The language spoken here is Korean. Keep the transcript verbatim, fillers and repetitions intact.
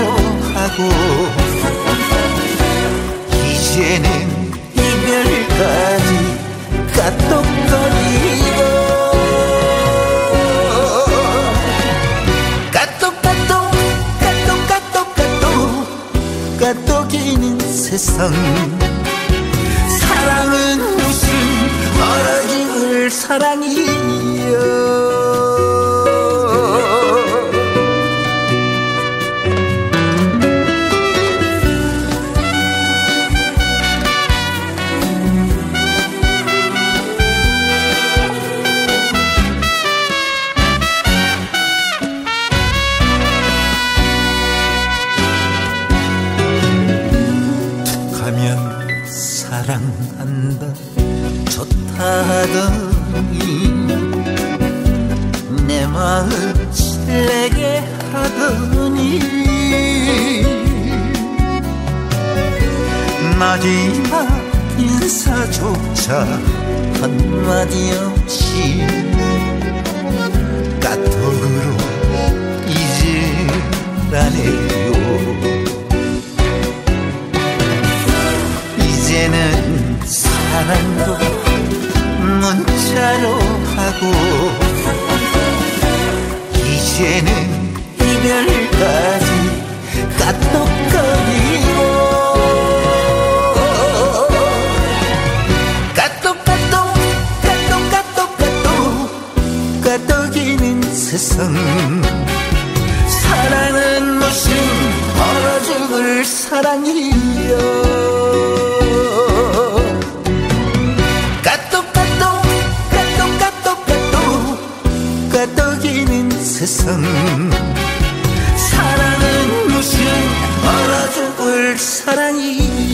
하고 이제는 이별까지 까똑거리고 까똑까똑 까똑까똑까똑 까똑이는 세상 사랑은 무슨 멀어질 사랑이여 하면 사랑한다 좋다더니 내 마음 설레게 하더니 마지막 인사조차 한마디 없이 까톡으로 잊으라네요. 이제는 사랑도 문자로 하고 이제는 이별까지 까똑거리고 까똑까똑 까똑까똑까똑 까똑이는 세상 사랑은 무슨 얼어 죽을 사랑이여 세상 사랑은 무슨 얼어 죽을 사랑이